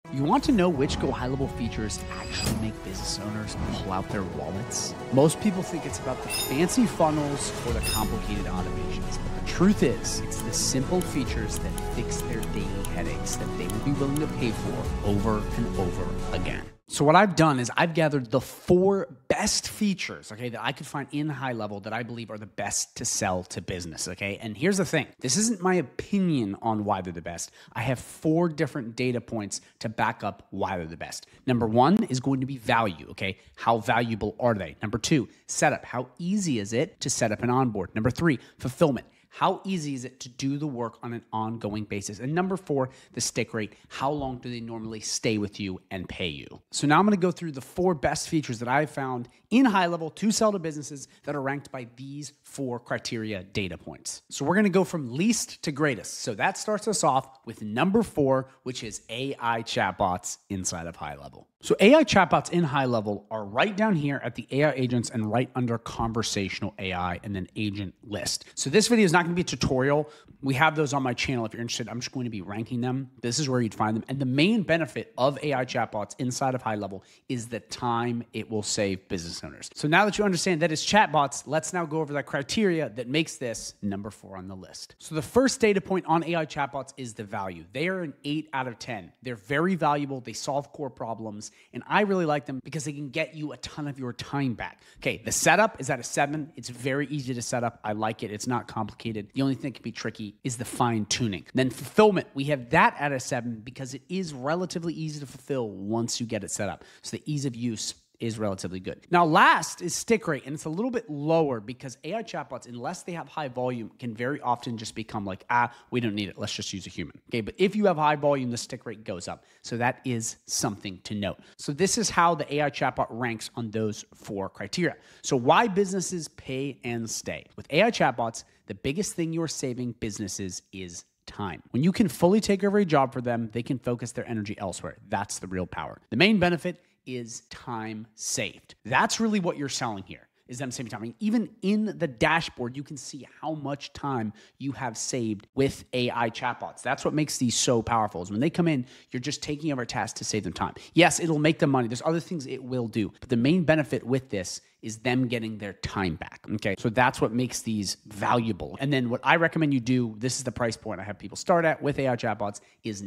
You want to know which GoHighLevel features actually make business owners pull out their wallets? Most people think it's about the fancy funnels or the complicated automations. But the truth is, it's the simple features that fix their daily headaches that they will be willing to pay for over and over again. So what I've done is I've gathered the 4 best features, okay, that I could find in HighLevel that I believe are the best to sell to business, okay? And here's the thing. This isn't my opinion on why they're the best. I have 4 different data points to back up why they're the best. Number 1 is going to be value, okay? How valuable are they? Number 2, setup. How easy is it to set up and onboard? Number 3, fulfillment. How easy is it to do the work on an ongoing basis? And number 4, the stick rate. How long do they normally stay with you and pay you? So now I'm going to go through the 4 best features that I found in HighLevel to sell to businesses that are ranked by these 4 criteria data points. So we're going to go from least to greatest. So that starts us off with number 4, which is AI chatbots inside of HighLevel. So AI chatbots in HighLevel are right down here at the AI agents and right under conversational AI and then agent list. So this video is not going to be a tutorial. We have those on my channel. If you're interested, I'm just going to be ranking them. This is where you'd find them. And the main benefit of AI chatbots inside of HighLevel is the time it will save business owners. So now that you understand that it's chatbots, let's now go over the criteria that makes this number 4 on the list. So the first data point on AI chatbots is the value. They are an 8 out of 10. They're very valuable. They solve core problems. And I really like them because they can get you a ton of your time back. Okay, the setup is at a 7. It's very easy to set up. I like it. It's not complicated. The only thing that can be tricky is the fine tuning. Then fulfillment, we have that at a 7 because it is relatively easy to fulfill once you get it set up. So the ease of use is relatively good. Now, last is stick rate, and it's a little bit lower because AI chatbots, unless they have high volume, can very often just become like, we don't need it. Let's just use a human. Okay, but if you have high volume, the stick rate goes up. So that is something to note. So this is how the AI chatbot ranks on those 4 criteria. So why businesses pay and stay? With AI chatbots, the biggest thing you're saving businesses is time. When you can fully take over a job for them, they can focus their energy elsewhere. That's the real power. The main benefit is time saved. That's really what you're selling here, is them saving time. I mean, even in the dashboard, you can see how much time you have saved with AI chatbots. That's what makes these so powerful, is when they come in, you're just taking over tasks to save them time. Yes, it'll make them money. There's other things it will do, but the main benefit with this is them getting their time back. Okay, so that's what makes these valuable. And then what I recommend you do, this is the price point I have people start at with AI chatbots, is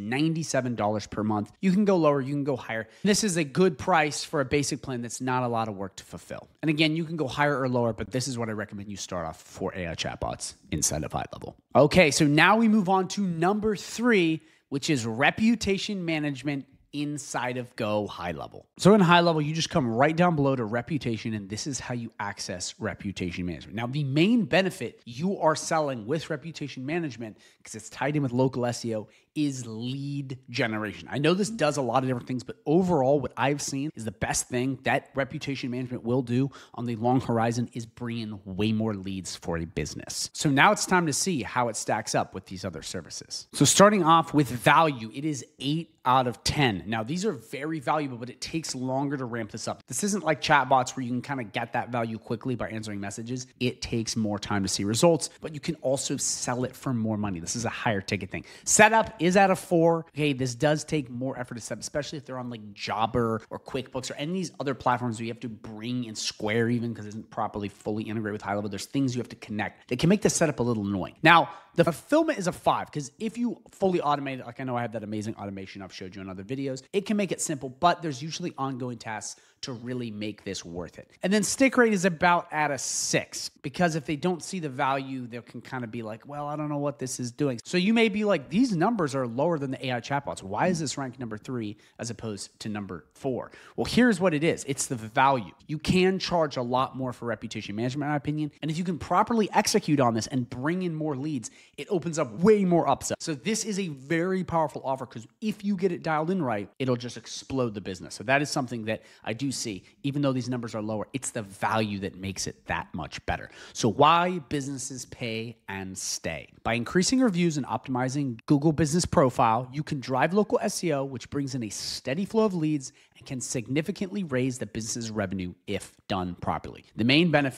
$97 per month. You can go lower, you can go higher. This is a good price for a basic plan that's not a lot of work to fulfill. And again, you can go higher or lower, but this is what I recommend you start off for AI chatbots inside of HighLevel. Okay, so now we move on to number 3, which is reputation management inside of GoHighLevel. So in HighLevel, you just come right down below to reputation, and this is how you access reputation management. Now, the main benefit you are selling with reputation management, because it's tied in with local SEO, is lead generation. I know this does a lot of different things, but overall, what I've seen is the best thing that reputation management will do on the long horizon is bring in way more leads for a business. So now it's time to see how it stacks up with these other services. So starting off with value, it is 8 out of 10. Now, these are very valuable, but it takes longer to ramp this up. This isn't like chatbots where you can kind of get that value quickly by answering messages. It takes more time to see results, but you can also sell it for more money. This is a higher ticket thing. Setup is at a 4. Okay, this does take more effort to set up, especially if they're on like Jobber or QuickBooks or any of these other platforms where you have to bring in Square even because it isn't properly fully integrated with HighLevel. There's things you have to connect that can make the setup a little annoying. Now, the fulfillment is a 5 because if you fully automate it, like I know I have that amazing automation I've showed you in other videos, it can make it simple, but there's usually ongoing tasks to really make this worth it. And then stick rate is about at a 6 because if they don't see the value, they can kind of be like, well, I don't know what this is doing. So you may be like, these numbers are lower than the AI chatbots. Why is this ranked number 3 as opposed to number 4? Well, here's what it is. It's the value. You can charge a lot more for reputation management, in my opinion. And if you can properly execute on this and bring in more leads, it opens up way more upsell. So this is a very powerful offer because if you get it dialed in right, it'll just explode the business. So that is something that I do see. Even though these numbers are lower, it's the value that makes it that much better. So why businesses pay and stay? By increasing reviews and optimizing Google Business Profile, you can drive local SEO, which brings in a steady flow of leads and can significantly raise the business's revenue if done properly. The main benefits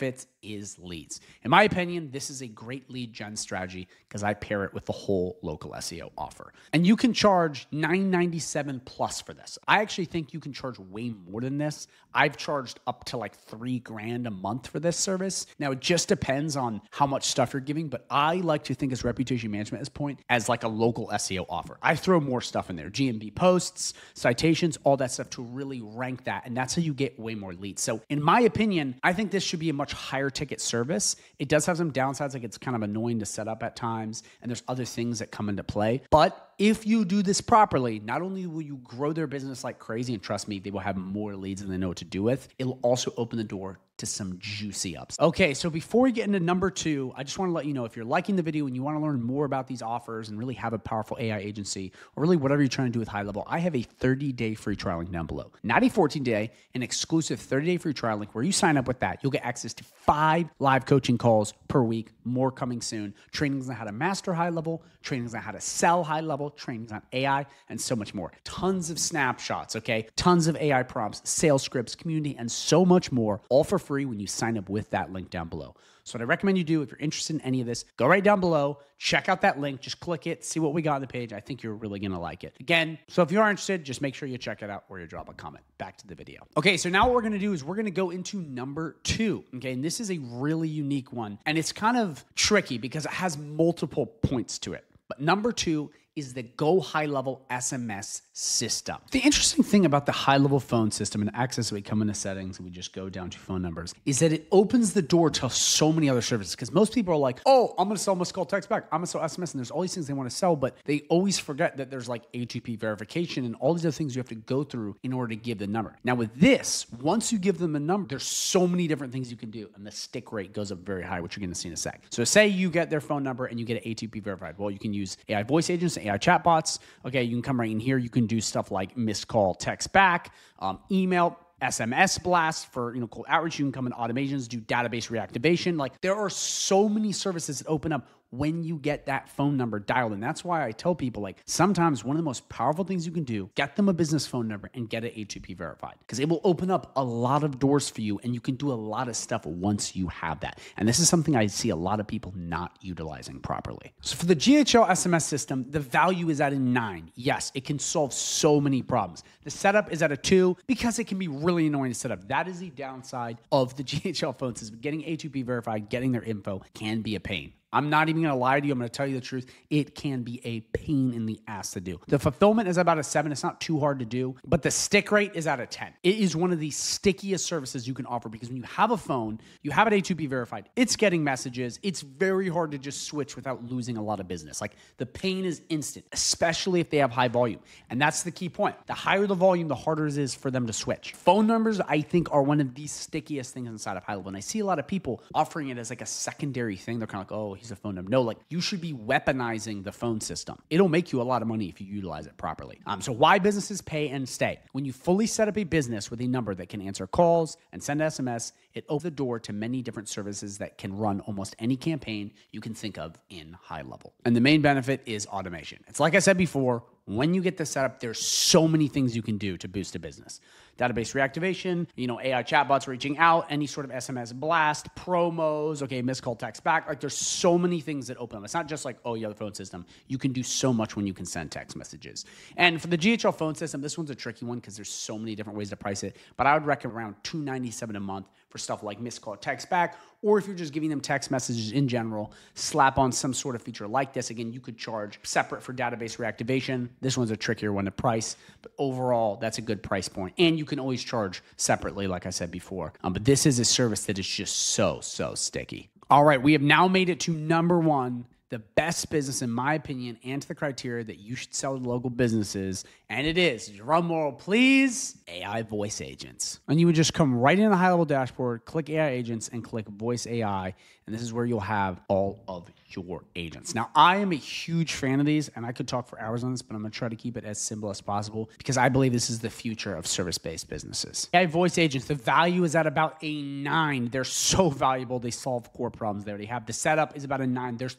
is leads. In my opinion, this is a great lead gen strategy because I pair it with the whole local SEO offer. And you can charge $9.97 plus for this. I actually think you can charge way more than this. I've charged up to like $3,000 a month for this service. Now, it just depends on how much stuff you're giving, but I like to think as reputation management at this point as like a local SEO offer. I throw more stuff in there, GMB posts, citations, all that stuff to really rank that. And that's how you get way more leads. So in my opinion, I think this should be a much higher ticket service. It does have some downsides, like it's kind of annoying to set up at times, and there's other things that come into play. But if you do this properly, not only will you grow their business like crazy, and trust me, they will have more leads than they know what to do with, it'll also open the door to some juicy ups. Okay, so before we get into number 2, I just want to let you know, if you're liking the video and you want to learn more about these offers and really have a powerful AI agency, or really whatever you're trying to do with high level, I have a 30-day free trial link down below. Not a 14-day, an exclusive 30-day free trial link where you sign up with that. You'll get access to 5 live coaching calls per week, more coming soon, trainings on how to master high level, trainings on how to sell high level, trainings on AI, and so much more. Tons of snapshots, okay? Tons of AI prompts, sales scripts, community, and so much more, all for free when you sign up with that link down below. So what I recommend you do, if you're interested in any of this, go right down below, check out that link, just click it, see what we got on the page. I think you're really gonna like it. Again, so if you are interested, just make sure you check it out or you drop a comment. Back to the video. Okay, so now what we're gonna do is we're gonna go into number 2, okay? And this is a really unique one, and it's kind of tricky because it has multiple points to it. But number 2 is the GoHighLevel SMS system. The interesting thing about the high-level phone system and access, we come into settings and we just go down to phone numbers, is that it opens the door to so many other services. Because most people are like, oh, I'm gonna sell missed call text back, I'm gonna sell SMS, and there's all these things they wanna sell, but they always forget that there's like ATP verification and all these other things you have to go through in order to give the number. Now with this, once you give them a number, there's so many different things you can do, and the stick rate goes up very high, which you're gonna see in a sec. So say you get their phone number and you get it ATP verified. Well, you can use AI voice agents, AI chatbots. Okay, you can come right in here. You can do stuff like missed call, text back, email, SMS blast for cold outreach. You can come in automations, do database reactivation. Like there are so many services that open up when you get that phone number dialed. And that's why I tell people, like, sometimes one of the most powerful things you can do, get them a business phone number and get it A2P verified, because it will open up a lot of doors for you and you can do a lot of stuff once you have that. And this is something I see a lot of people not utilizing properly. So for the GHL SMS system, the value is at a 9. Yes, it can solve so many problems. The setup is at a 2 because it can be really annoying to set up. That is the downside of the GHL phone system. Getting A2P verified, getting their info can be a pain. I'm not even going to lie to you. I'm going to tell you the truth. It can be a pain in the ass to do. The fulfillment is about a 7. It's not too hard to do, but the stick rate is at a 10. It is one of the stickiest services you can offer because when you have a phone, you have it A2P verified, it's getting messages. It's very hard to just switch without losing a lot of business. Like the pain is instant, especially if they have high volume. And that's the key point. The higher the volume, the harder it is for them to switch. Phone numbers, I think, are one of the stickiest things inside of high level. And I see a lot of people offering it as like a secondary thing. They're kind of like, oh, he's a phone number. No, like you should be weaponizing the phone system. It'll make you a lot of money if you utilize it properly. So why businesses pay and stay? When you fully set up a business with a number that can answer calls and send SMS, it opens the door to many different services that can run almost any campaign you can think of in high level. And the main benefit is automation. It's like I said before, when you get this set up, there's so many things you can do to boost a business. Database reactivation, AI chatbots reaching out, any sort of SMS blast, promos, okay, missed call text back. Like there's so many things that open up. It's not just like, oh, you have the phone system. You can do so much when you can send text messages. And for the GHL phone system, this one's a tricky one because there's so many different ways to price it. But I would recommend around $297 a month for stuff like missed call text back, or if you're just giving them text messages in general, slap on some sort of feature like this. Again, you could charge separate for database reactivation. This one's a trickier one to price, but overall, that's a good price point. And you can always charge separately, like I said before. But this is a service that is just so sticky. All right, we have now made it to number 1, the best business, in my opinion, and to the criteria that you should sell to local businesses. And it is, drum roll please, AI voice agents. And you would just come right in the high level dashboard, click AI agents, and click voice AI. And this is where you'll have all of your agents. Now, I am a huge fan of these, and I could talk for hours on this, but I'm going to try to keep it as simple as possible because I believe this is the future of service-based businesses. AI voice agents, the value is at about a 9. They're so valuable. They solve core problems they already have. The setup is about a 9. There's literally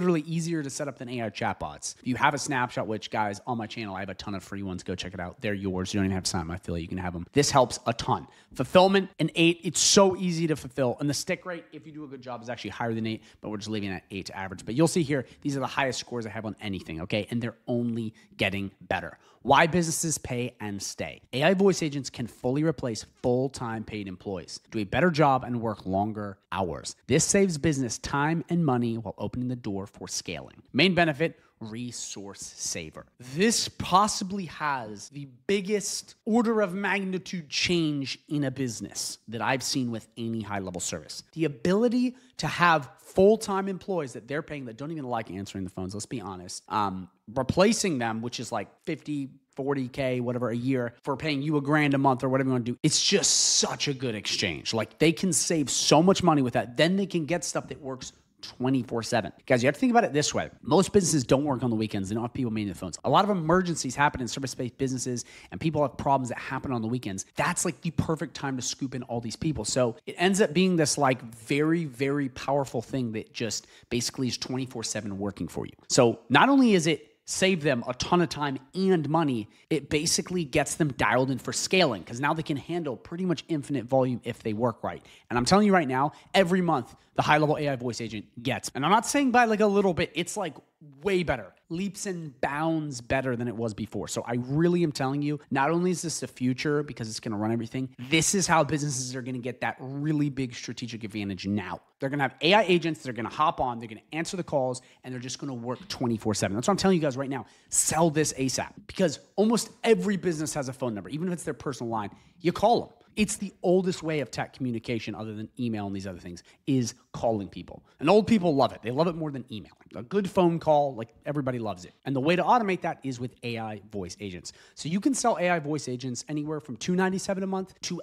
literally easier to set up than AI chatbots. If you have a snapshot, which guys on my channel, I have a ton of free ones. Go check it out. They're yours. You don't even have to sign my affiliate. You can have them. This helps a ton. Fulfillment, an 8. It's so easy to fulfill. And the stick rate, if you do a good job, is actually higher than 8, but we're just leaving it at 8 to average. But you'll see here, these are the highest scores I have on anything, okay? And they're only getting better. Why businesses pay and stay. AI voice agents can fully replace full-time paid employees, do a better job, and work longer hours. This saves business time and money while opening the door for scaling. Main benefit, resource saver. This possibly has the biggest order of magnitude change in a business that I've seen with any high-level service. The ability to have full-time employees that they're paying that don't even like answering the phones, let's be honest, replacing them, which is like 50, 40K, whatever a year, for paying you $1,000 a month or whatever you want to do. It's just such a good exchange. Like, they can save so much money with that. Then they can get stuff that works 24/7. Guys, you have to think about it this way. Most businesses don't work on the weekends. They don't have people managing the phones. A lot of emergencies happen in service-based businesses, and people have problems that happen on the weekends. That's like the perfect time to scoop in all these people. So it ends up being this like very, very powerful thing that just basically is 24/7 working for you. So not only is it save them a ton of time and money, it basically gets them dialed in for scaling, because now they can handle pretty much infinite volume if they work right. And I'm telling you right now, every month, the high-level AI voice agent gets, and I'm not saying by like a little bit, it's like way better, leaps and bounds better than it was before. So I really am telling you, not only is this the future because it's going to run everything, this is how businesses are going to get that really big strategic advantage now. They're going to have AI agents, they're going to hop on, they're going to answer the calls, and they're just going to work 24/7. That's what I'm telling you guys right now. Sell this ASAP, because almost every business has a phone number. Even if it's their personal line, you call them. It's the oldest way of tech communication, other than email and these other things, is calling people. And old people love it. They love it more than email. A good phone call, like, everybody loves it. And the way to automate that is with AI voice agents. So you can sell AI voice agents anywhere from $297 a month to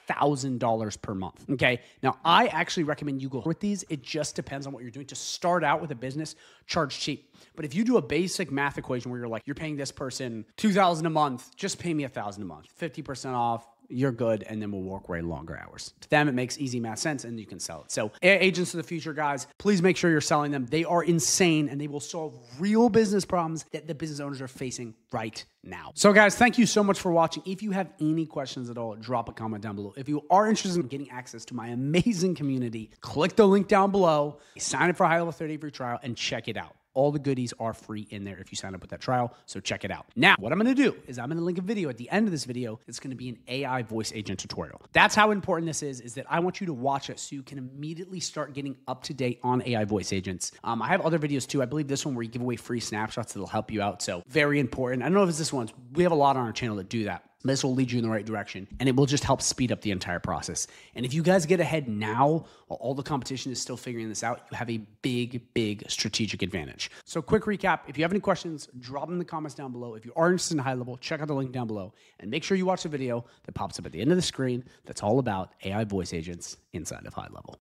$1,000 per month. Okay. Now, I actually recommend you go with these. It just depends on what you're doing. To start out with a business, charge cheap. But if you do a basic math equation where you're like, you're paying this person $2,000 a month, just pay me $1,000 a month, 50% off. You're good, and then we'll work way longer hours. To them, it makes easy math sense, and you can sell it. So AI agents of the future, guys, please make sure you're selling them. They are insane, and they will solve real business problems that the business owners are facing right now. So guys, thank you so much for watching. If you have any questions at all, drop a comment down below. If you are interested in getting access to my amazing community, click the link down below, sign up for a high-level 30-day free trial, and check it out. All the goodies are free in there if you sign up with that trial, so check it out. Now, what I'm gonna do is I'm gonna link a video at the end of this video that's gonna be an AI voice agent tutorial. That's how important this is that I want you to watch it so you can immediately start getting up to date on AI voice agents. I have other videos too. I believe this one where you give away free snapshots that'll help you out, so very important. I don't know if it's this one. We have a lot on our channel that do that. This will lead you in the right direction, and it will just help speed up the entire process. And if you guys get ahead now, while all the competition is still figuring this out, you have a big, big strategic advantage. So quick recap, if you have any questions, drop them in the comments down below. If you are interested in high level, check out the link down below, and make sure you watch the video that pops up at the end of the screen that's all about AI voice agents inside of high level.